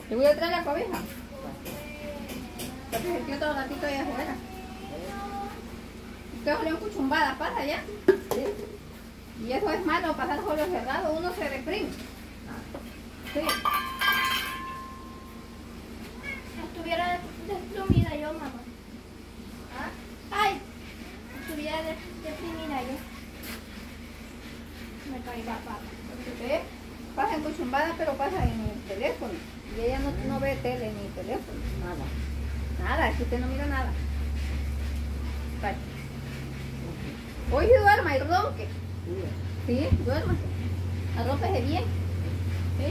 Le voy a traer la cobija. Porque el tío todo ratito allá afuera. Ustedes le cuchumbadas, pasa ya. Y eso es malo, pasar solo cerrado, uno se deprime. Sí. Estuviera deprimida yo, mamá. ¿Ah? Ay, estuviera deprimida yo. Me caí la pata. ¿Ve? Pasa en cuchumbada, pero pasa en el teléfono. Y ella no ve tele ni teléfono. Nada, es que usted no mira nada. Vale. Hoy sí duerma y ronque. Sí, duerma. Arrópese bien. ¿Sí?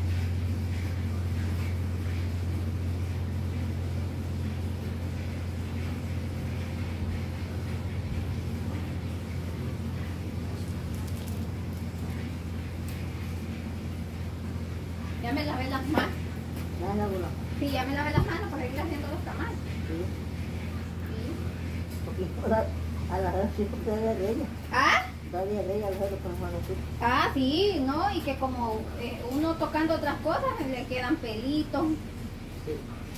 Ya me lavé las manos. Sí, ya me lavé las manos para ir haciendo los tamales. A la vez sí, porque todavía es ella. ¿Ah? Todavía es ella, a veces con Juan Jesús. Ah, sí, ¿no? Y que como uno tocando otras cosas le quedan pelitos. Sí.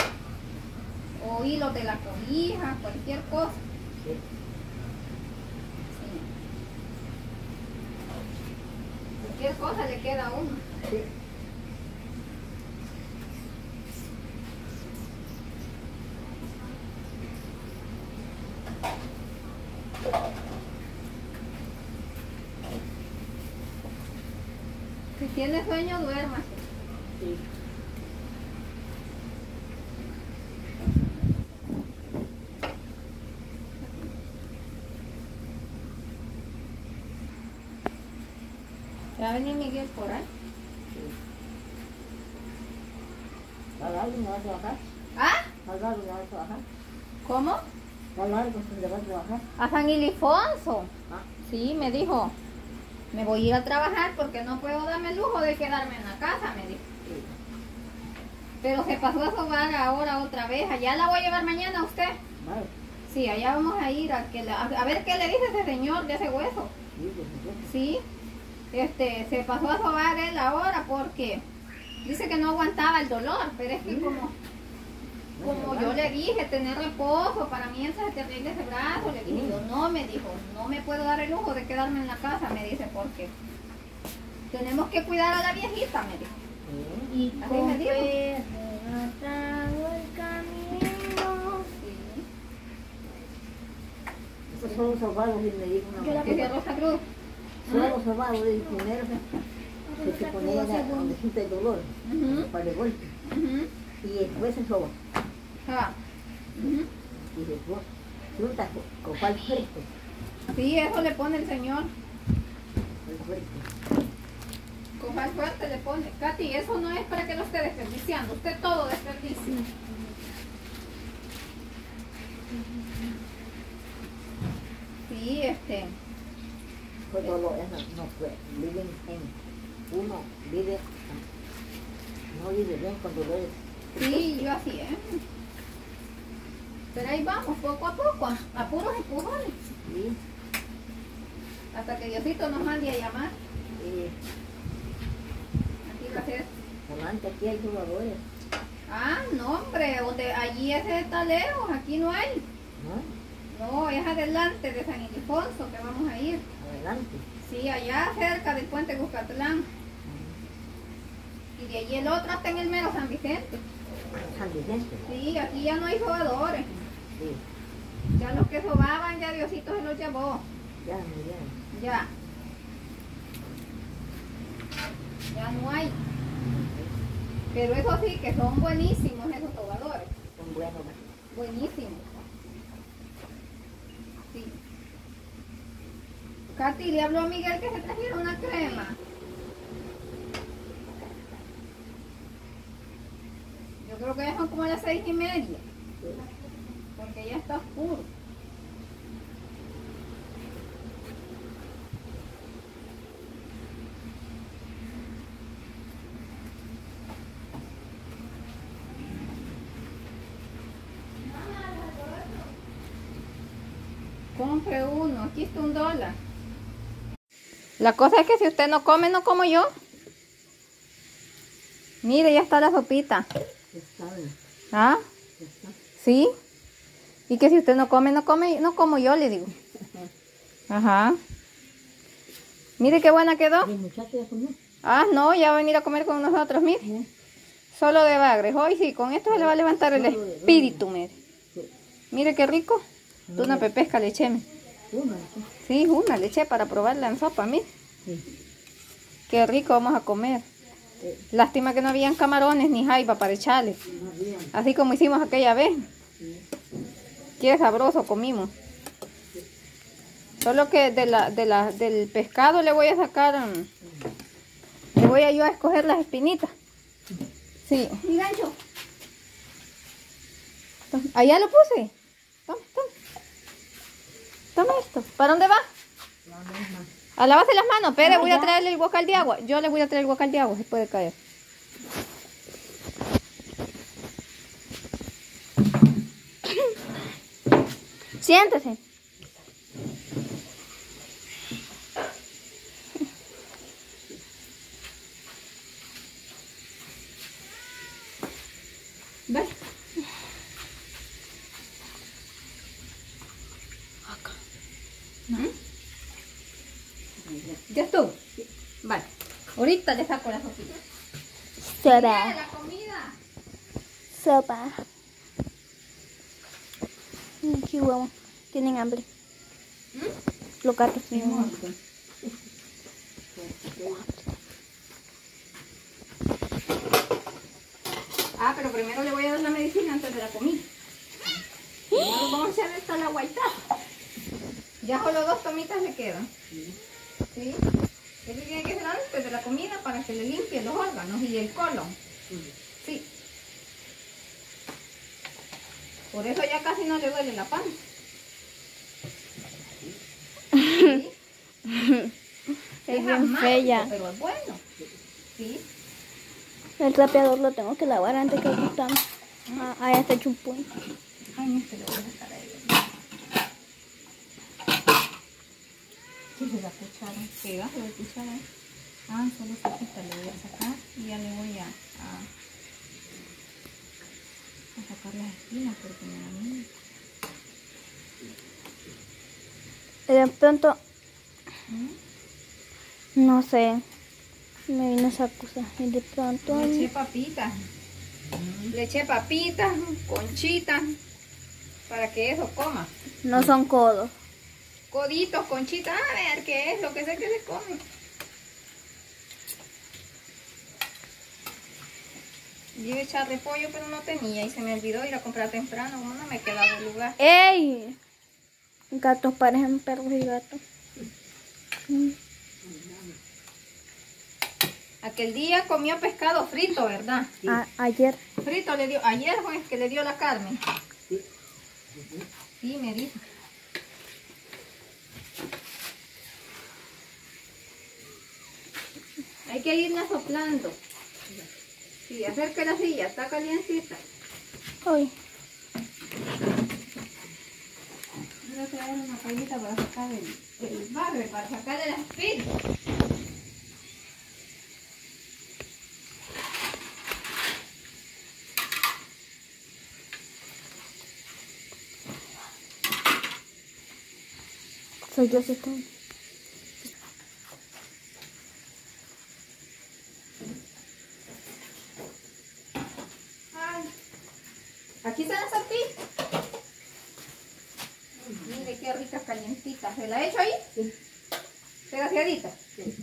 O hilos de la cobija, cualquier cosa. Sí. Sí. Cualquier cosa le queda a uno. Sí. Si tiene sueño, duérmase. Sí. ¿Va a venir Miguel por ahí? ¿A largo no va a trabajar? ¿Ah? ¿A largo no va a trabajar? ¿Cómo? ¿A largo se le va a trabajar? A San Ilifonso. Ah. Sí, me dijo, me voy a ir a trabajar porque no puedo darme el lujo de quedarme en la casa, me dijo. Sí. Pero se pasó a sobar ahora otra vez. Allá la voy a llevar mañana a usted. Vale. Sí, allá vamos a ir a ver qué le dice ese señor de ese hueso. Sí, por supuesto. Sí, se pasó a sobar él ahora porque dice que no aguantaba el dolor, pero es que como yo le dije, tener reposo, para mí es terrible ese brazo, le dije yo, no, me dijo, no me puedo dar el lujo de quedarme en la casa, me dice, porque tenemos que cuidar a la viejita, me dijo. Y Así me dijo. trago el camino. Sí. Esos son los sobados, y me dijo una Yo la mujer. Dice Rosa Cruz. Son los sobados, y primero que se ponía donde siente el dolor, Ujú, para el golpe. ujú. Y después se soba. Ah, ujú. Y después junta con cuál fresco. Sí, eso le pone el señor. El fresco. Cojal fuerte le pone. Katy, eso no es para que lo esté desperdiciando. Usted todo desperdicia. Sí, Pues todo eso no fue. Viven en. Uno vive. No vive bien con dolores. sí, yo así, ¿eh? Pero ahí vamos, poco a poco, a puros empujones. Sí. Hasta que Diosito nos mande a llamar. Y Aquí va a ser. adelante aquí hay jugadores. Ah, no, hombre, donde allí ese está lejos, aquí no hay. ¿No? No, es adelante de San Ildefonso que vamos a ir. Adelante. Sí, allá cerca del puente Cuscatlán. Y de allí el otro hasta en el mero San Vicente. San Vicente. Sí, aquí ya no hay sobadores. Sí. Ya los que sobaban, ya Diosito se los llevó. Ya, muy bien. Ya. Ya no hay. Pero eso sí, que son buenísimos esos sobadores. Son buenos. Buenísimos. Sí. Katy, le habló a Miguel que se trajera una crema. Yo creo que ya son como las 6:30. Porque ya está oscuro. Compre uno, aquí está $1. La cosa es que si usted no come, no como yo. Mire, ya está la sopita. Está bien, ¿Ah? ya está. ¿Sí? Y que si usted no come, no come, no como yo, le digo. Ajá. Mire qué buena quedó. ¿Y el muchacho ya comió? Ah, no, ya va a venir a comer con nosotros, mire. ¿Eh? Solo de bagres. Hoy sí, con esto se le va a levantar el espíritu, mire. Sí. Mire qué rico. Una pepesca le eché. Una, Sí, una le eché para probarla en sopa, mire. sí. Qué rico vamos a comer. Lástima que no habían camarones ni jaiba para echarle. Más bien. Así como hicimos aquella vez. Sí. Qué sabroso comimos. Solo que del pescado le voy a sacar, le voy a yo a escoger las espinitas. Sí. Mi gancho. Allá lo puse. Toma, toma. Toma esto. ¿Para dónde va? La misma. A lavarse las manos. Pere, Ah, voy a ya. traerle el guacal de agua. Yo le voy a traer el guacal de agua. Se puede caer. Siéntese. Ve. ¿Ya estuvo? Vale. Ahorita le saco la sopita. Sopa. La comida. Sopa. Qué huevo. Tienen hambre. Los gatos tienen hambre. Ah, pero primero le voy a dar la medicina antes de la comida. Primero vamos a hacer esta la guaita. Ya solo 2 tomitas le quedan. ¿Sí? Eso tiene que ser antes de la comida para que le limpie los órganos y el colon. Sí. Por eso ya casi no le duele la panza. ¿Sí? Es bien amargo, fea. pero es bueno. ¿Sí? El trapeador lo tengo que lavar antes que acostamos. Ah, ahí está hecho un puño. Ay, no, se le voy a dejar ahí. Sí, se la cuchara. Pegajo de cuchara. Ah, solo sopita le voy a sacar y ya le voy a sacar las espinas porque me da miedo. Y de pronto, no sé, me vino esa cosa. Y de pronto, Le eché papitas. Le eché papitas, conchitas, para que eso coma. no son codos. Coditos, conchitas, a ver qué es lo que sé que se come. Yo iba a echar repollo, pero no tenía y se me olvidó ir a comprar temprano, como no me quedaba el lugar. ¡Ey! Gatos parecen perros y gatos. Aquel día comió pescado frito, ¿verdad? Ayer. Frito le dio, ayer fue que le dio la carne. Sí. Sí, me dijo. Hay que irla soplando. Sí, acerca la silla, está calientita. Hoy. Voy a traer una pailita para sacar el barro, para sacar el espíritu. Soy yo, si estoy. Ay, aquí está la sartén. Mire qué ricas calientitas. ¿Se la he hecho ahí? Sí. Pegaseadita. Sí.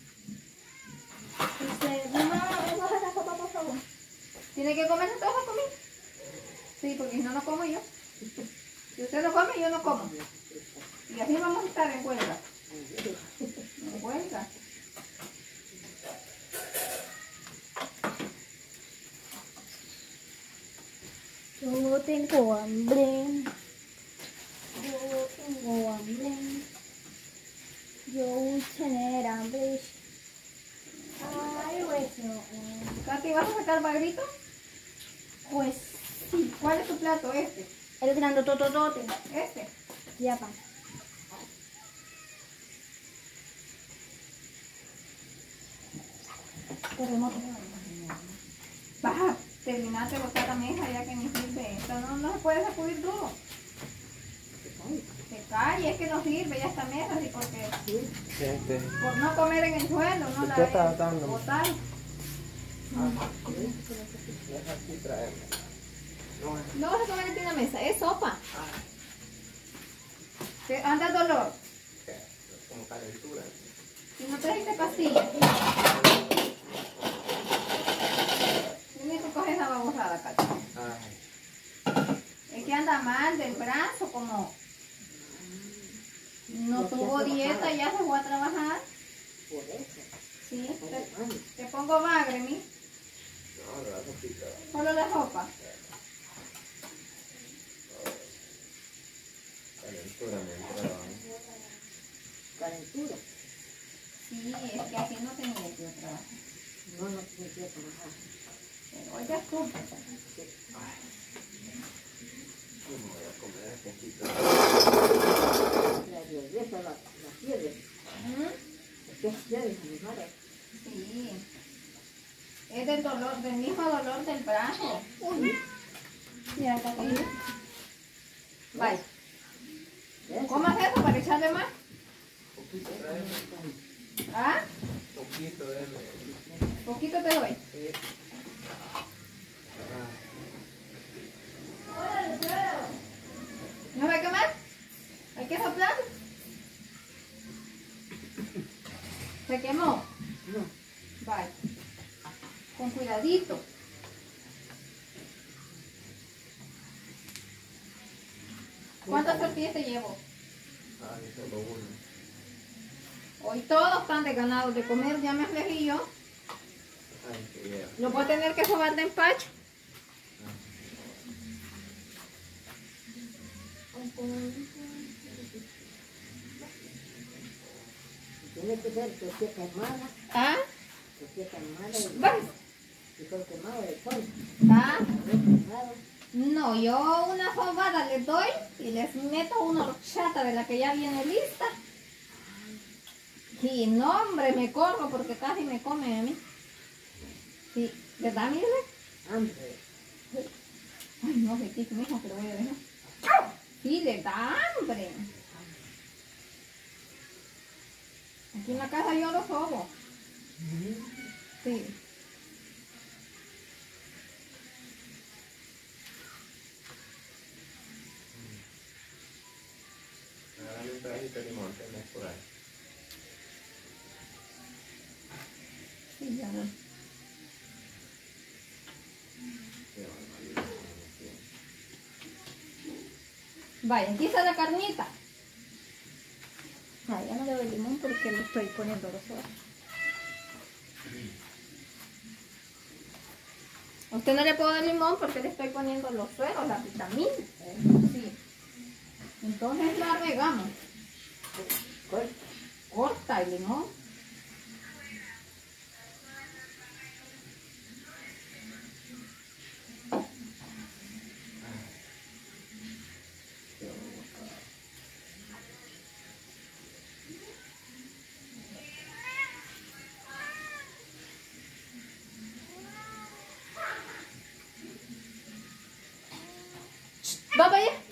¿Tiene que comer toda la comida? Sí, porque si no, no como yo. Si usted no come, yo no como. Y así vamos a estar en huelga. En huelga. Yo tengo hambre. Yo tengo hambre. Yo voy a tener hambre. Ay, bueno. Katy, ¿vas a sacar bagrito? Pues Sí. ¿Cuál es tu plato? Este. el grandotototote. Este. Ya pa. Terremoto. Vas, terminaste de botar la mesa ya que ni sirve. Esto no se puede sacudir duro. Se cae, es que no sirve ya esta mesa, así porque por no comer en el suelo, no la deben botar. No vas a comer aquí en la mesa, es sopa. ¿Te anda el dolor? Como calentura. ¿Y no trajiste pastillas? Tienes que coger esa babosada, Cacho. Es que anda mal del brazo, como no tuvo dieta, ya se fue a trabajar. Por eso. Sí, te pongo bagre, mi. No, la sopita. Solo la sopa. Calentura me entraba. Calentura. Sí, es que así no tenía que trabajar. No tiene que trabajar. Pero hoy ya estuvo. Yo me voy a comer el poquito. La regresa la fiebre. ¿Qué fiebre, mi madre? Sí. Es del dolor, del mismo dolor del brazo. Mira, acá también. Vaya. ¿Ves? ¿Comas eso para echarle más? Poquito, tráeme. ¿Ah? Poquito, déme. Poquito te doy. Sí. ¿No va a quemar? ¿Hay que soplar? ¿Se quemó? No. Vaya. Con cuidadito. ¿Cuántas tortillas te llevo? Solo uno. Hoy todos están de ganados de comer, ya me aflegí yo. Ay, qué bien. Lo voy a tener que sobar de empacho. Tiene que ser que esté quemada, ¿Ah? que esté quemada Vaya. y con quemado de sol. ¿Ah? Quemado. No, yo una sobada les doy y les meto una horchata de la que ya viene lista. Y no, hombre, me corro porque casi me comen a mí. Sí, ¿verdad, mire? Hambre. Ay, no sé qué, mijo, pero voy a dejar. Sí, le da hambre. Aquí en la casa yo lo sobo. Sí. Dame un pedacito de limón, tenés por ahí. Sí, ya voy. Qué barbaridad. Vaya, aquí está la carnita. Ah, ya no le doy limón porque le estoy poniendo los ojos. A usted no le puedo dar limón porque le estoy poniendo los sueros, la vitamina. Sí. Entonces la regamos. Corta el limón. Va para allá.